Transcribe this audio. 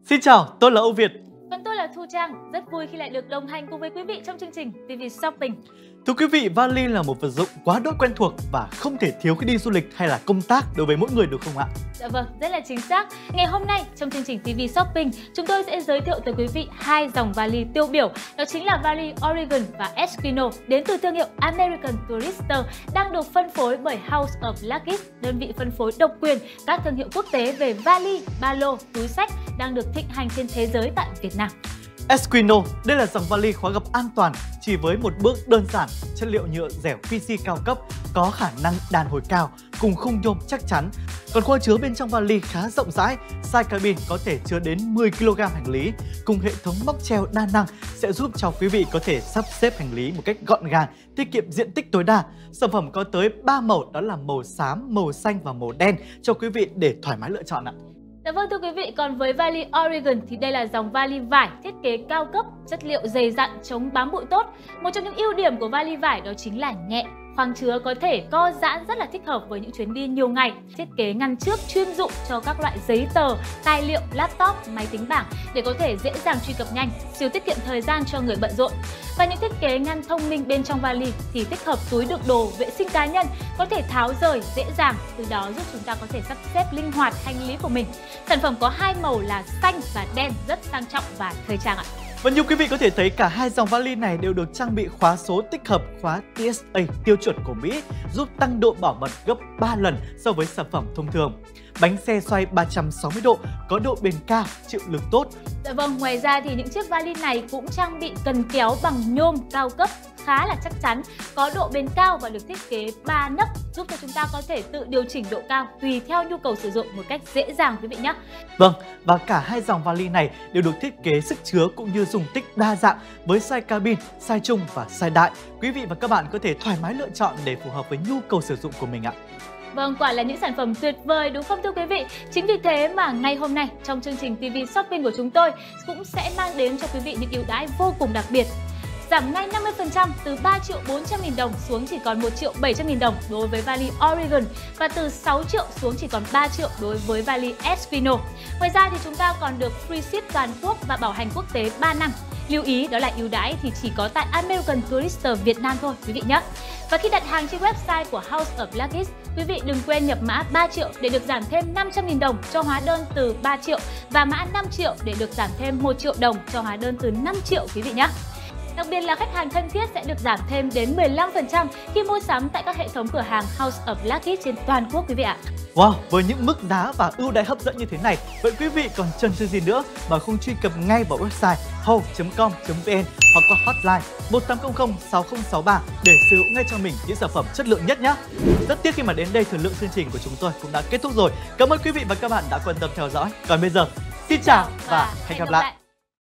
Xin chào, tôi là Âu Việt. Còn tôi là Thu Trang, rất vui khi lại được đồng hành cùng với quý vị trong chương trình TV Shopping. Thưa quý vị, vali là một vật dụng quá đỗi quen thuộc và không thể thiếu khi đi du lịch hay là công tác đối với mỗi người, được không ạ? Dạ vâng, rất là chính xác. Ngày hôm nay trong chương trình TV Shopping, chúng tôi sẽ giới thiệu tới quý vị hai dòng vali tiêu biểu, đó chính là vali Oregon và Esquino đến từ thương hiệu American Tourister, đang được phân phối bởi House of Luggage, đơn vị phân phối độc quyền các thương hiệu quốc tế về vali, ba lô, túi xách đang được thịnh hành trên thế giới tại Việt Nam. Esquino, đây là dòng vali khóa gập an toàn chỉ với một bước đơn giản, chất liệu nhựa dẻo PC cao cấp, có khả năng đàn hồi cao cùng khung nhôm chắc chắn. Còn khoang chứa bên trong vali khá rộng rãi, size cabin có thể chứa đến 10 kg hành lý, cùng hệ thống móc treo đa năng sẽ giúp cho quý vị có thể sắp xếp hành lý một cách gọn gàng, tiết kiệm diện tích tối đa. Sản phẩm có tới 3 màu, đó là màu xám, màu xanh và màu đen cho quý vị để thoải mái lựa chọn ạ. Dạ vâng, thưa quý vị, còn với vali Oregon thì đây là dòng vali vải thiết kế cao cấp, chất liệu dày dặn, chống bám bụi tốt. Một trong những ưu điểm của vali vải đó chính là nhẹ. Khoang chứa có thể co giãn rất là thích hợp với những chuyến đi nhiều ngày. Thiết kế ngăn trước chuyên dụng cho các loại giấy tờ, tài liệu, laptop, máy tính bảng để có thể dễ dàng truy cập nhanh, siêu tiết kiệm thời gian cho người bận rộn. Và những thiết kế ngăn thông minh bên trong vali thì tích hợp túi đựng đồ, vệ sinh cá nhân có thể tháo rời dễ dàng, từ đó giúp chúng ta có thể sắp xếp linh hoạt hành lý của mình. Sản phẩm có hai màu là xanh và đen, rất sang trọng và thời trang ạ. Và như quý vị có thể thấy, cả hai dòng vali này đều được trang bị khóa số tích hợp khóa TSA tiêu chuẩn của Mỹ, giúp tăng độ bảo mật gấp 3 lần so với sản phẩm thông thường. Bánh xe xoay 360 độ, có độ bền cao, chịu lực tốt. Dạ vâng, ngoài ra thì những chiếc vali này cũng trang bị cần kéo bằng nhôm cao cấp, khá là chắc chắn, có độ bền cao và được thiết kế 3 nấc, giúp cho chúng ta có thể tự điều chỉnh độ cao tùy theo nhu cầu sử dụng một cách dễ dàng quý vị nhé. Vâng, và cả hai dòng vali này đều được thiết kế sức chứa cũng như dung tích đa dạng với size cabin, size trung và size đại. Quý vị và các bạn có thể thoải mái lựa chọn để phù hợp với nhu cầu sử dụng của mình ạ. Vâng, quả là những sản phẩm tuyệt vời đúng không thưa quý vị? Chính vì thế mà ngày hôm nay trong chương trình TV Shopping của chúng tôi cũng sẽ mang đến cho quý vị những ưu đãi vô cùng đặc biệt. Giảm ngay 50% từ 3.400.000 đồng xuống chỉ còn 1.700.000 đồng đối với vali Oregon và từ 6 triệu xuống chỉ còn 3 triệu đối với vali Esquino. Ngoài ra thì chúng ta còn được free ship toàn quốc và bảo hành quốc tế 3 năm. Lưu ý đó là ưu đãi thì chỉ có tại American Tourister Việt Nam thôi quý vị nhé. Và khi đặt hàng trên website của House of Luggage, quý vị đừng quên nhập mã 3 triệu để được giảm thêm 500.000 đồng cho hóa đơn từ 3 triệu và mã 5 triệu để được giảm thêm 1 triệu đồng cho hóa đơn từ 5 triệu quý vị nhé. Đặc biệt là khách hàng thân thiết sẽ được giảm thêm đến 15% khi mua sắm tại các hệ thống cửa hàng House of Luggage trên toàn quốc quý vị ạ. Wow, với những mức giá và ưu đãi hấp dẫn như thế này, vậy quý vị còn chần chừ gì nữa mà không truy cập ngay vào website house.com.vn hoặc qua hotline 1800 6063 để sở hữu ngay cho mình những sản phẩm chất lượng nhất nhé. Rất tiếc khi mà đến đây thời lượng chương trình của chúng tôi cũng đã kết thúc rồi. Cảm ơn quý vị và các bạn đã quan tâm theo dõi. Còn bây giờ, xin chào và hẹn gặp lại.